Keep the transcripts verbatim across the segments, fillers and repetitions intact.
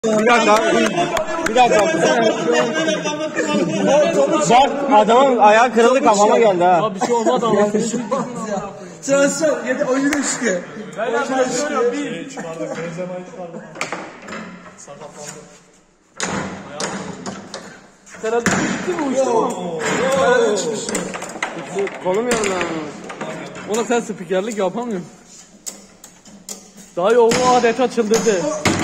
Bir dakika. Bir dakika. Bak adamın ayağı kırıldı kafama geldi ha. Abi bir şey olmadı ama. Çalışsın. Yedi oyunu üçlü. Ben söylüyorum bir. Çıkardık. Benzema'yı çıkardık. Sakatlandı. Serhat gitti mi uçtu mu? Kolum yoruldu. Ona sen spikerlik yapamıyorsun. Dayı oğlu adeta çıldırdı.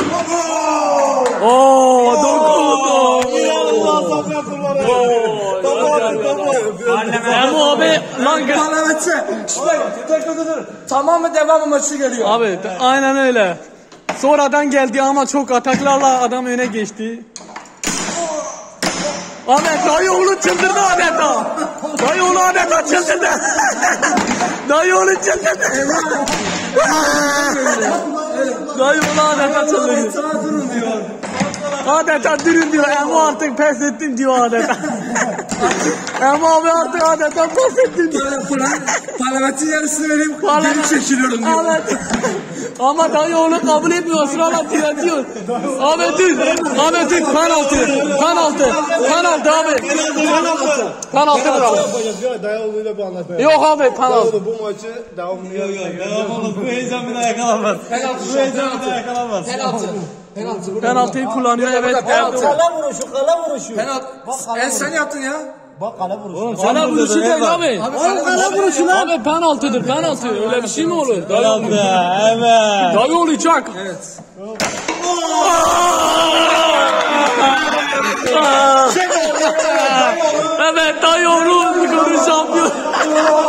Ooo dokundu. İnanılmaz yaptılar. Topu atın topu. Emo abi lan gel. Parlamentçi. Dur dur dur. Tamamı devamı maçı geliyor. Abi aynen öyle. Sonradan geldi ama çok ataklarla adam öne geçti. Ahmet dayı oğlu çıldırdı adeta. Dayı oğlu adeta çıldırdı. Dayı oğlu çıldırdı. Dayı oğlu adeta çıldırdı. Sana durun diyor. Adeta durun diyor. Emo artık pes ettim diyor adeta. Emo abi artık adeta pes ettim diyor. Parlamentin yarısını verip Parlament- geri çekiliyorum diyor. Evet. Ama dayı onu kabul etmiyor. Sırala diretiyor. Ahmet dur. Ahmet dur. Penaltı. Penaltı. Penaltı abi. Penaltı bravo. Dayalı'yla bir anlaşma. Yok abi penaltı. Dayalı bu maçı devamlı yapacak. Devam olur. Bu heyecan bir daha yakalanmaz. Bu heyecan bir daha yakalanmaz. Penaltı. Penaltı. Penaltıyı kullanıyor evet. Penaltı. Kale vuruşu, kale vuruşu. Penaltı. En sen yaptın ya. Bak kale vuruşu. Kale vuruşu değil abi. Abi kale vuruşu lan. Abi penaltıdır penaltı. Öyle bir şey mi olur? Dayı Penaltı. Evet. Dayı olacak. Evet. Evet dayı oğlu şampiyon.